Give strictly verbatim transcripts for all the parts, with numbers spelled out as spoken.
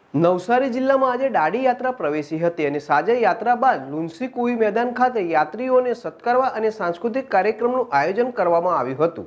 નવસારી જિલ્લામાં આજે દાંડી યાત્રા પ્રવેશી હતી અને સાંજે યાત્રા બાદ લુન્સી કુઈ મેદાન ખાતે યાત્રીઓને સત્કારવા અને સાંસ્કૃતિક કાર્યક્રમનું આયોજન કરવામાં આવ્યું હતું।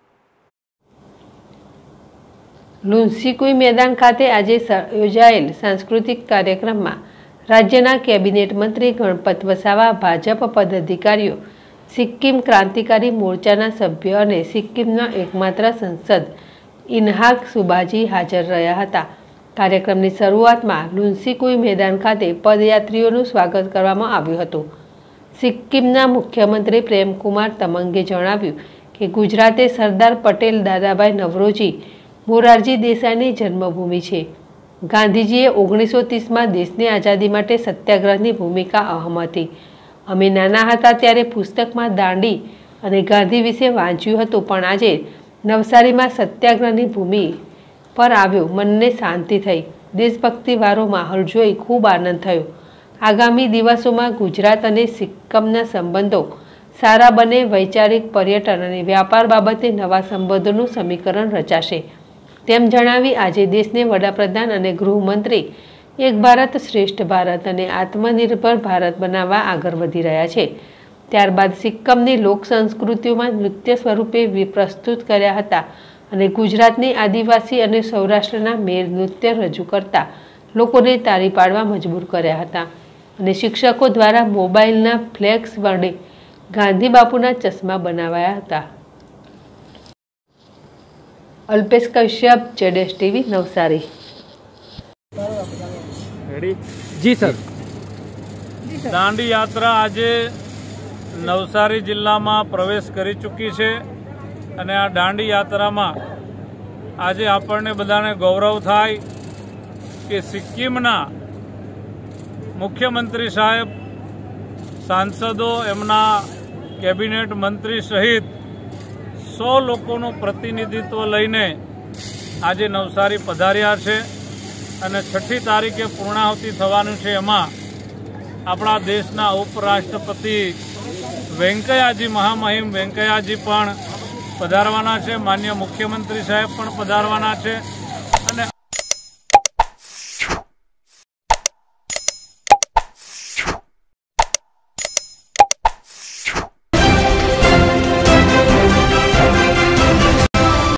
લુન્સી કુઈ મેદાન ખાતે આજે યોજાયેલ સાંસ્કૃતિક કાર્યક્રમમાં રાજ્યના કેબિનેટ મંત્રી ગણપત વસાવા, ભાજપ પદાધિકારીઓ, સિક્કિમ ક્રાંતિકારી મોરચાના સભ્યો અને સિક્કિમના એકમાત્ર સંસદ ઇન્હાક સુબાજી હાજર રહ્યા હતા। કાર્યક્રમની શરૂઆતમાં લુન્સી કુઈ મેદાન ખાતે પદયાત્રીઓનું સ્વાગત કરવામાં આવ્યું હતું। સિક્કિમના મુખ્યમંત્રી પ્રેમકુમાર તમંગે જણાવ્યું કે ગુજરાતે સરદાર પટેલ, દાદાભાઈ નવરોજી, મોરારજી દેસાઈની જન્મભૂમિ છે। ગાંધીજીએ ઓગણીસો ત્રીસમાં દેશની આઝાદી માટે સત્યાગ્રહની ભૂમિકા અહમ હતી। અમે નાના હતા ત્યારે પુસ્તકમાં દાંડી અને ગાંધી વિશે વાંચ્યું હતું, પણ આજે નવસારીમાં સત્યાગ્રહની ભૂમિ પર આવ્યો, મનને શાંતિ થઈ, દેશભક્તિવાળો માહોલ જોઈ ખૂબ આનંદ થયો। આગામી દિવસોમાં ગુજરાત અને સિક્કિમના સંબંધો સારા બને, વૈચારિક, પર્યટન અને વ્યાપાર બાબતે નવા સંબંધોનું સમીકરણ રચાશે તેમ જણાવી આજે દેશને વડાપ્રધાન અને ગૃહમંત્રી એક ભારત શ્રેષ્ઠ ભારત અને આત્મનિર્ભર ભારત બનાવવા આગળ વધી રહ્યા છે। ત્યારબાદ સિક્કિમની લોક સંસ્કૃતિઓમાં નૃત્ય સ્વરૂપે પ્રસ્તુત કર્યા હતા અને ગુજરાતની આદિવાસી અને સૌરાષ્ટ્રના મેર નૃત્ય રજૂ કરતા લોકોને તાળી પાડવા મજબૂર કર્યા હતા અને શિક્ષકો દ્વારા મોબાઈલના ફ્લેક્સ વડે ગાંધી બાપુના ચશ્મા બનાવાયા હતા। અલ્પેશ કશ્યપ, જેડેશ ટીવી, નવસારી। જી સર, દાંડી યાત્રા આજે નવસારી જિલ્લામાં પ્રવેશ કરી ચૂકી છે અને આ દાંડી યાત્રામાં આજે આપણને બધાને ગૌરવ થાય કે સિક્કિમના મુખ્યમંત્રી સાહેબ, સાંસદો, એમના કેબિનેટ મંત્રી સહિત સો લોકોનું પ્રતિનિધિત્વ લઈને આજે નવસારી પધાર્યા છે અને છઠ્ઠી તારીખે પૂર્ણાહુતિ થવાનું છે। એમાં આપણા દેશના ઉપરાષ્ટ્રપતિ વેંકૈયાજી, મહામહિમ વેંકૈયાજી પણ પધારવાના છે, માન્ય મુખ્યમંત્રી સાહેબ પણ પધારવાના છે।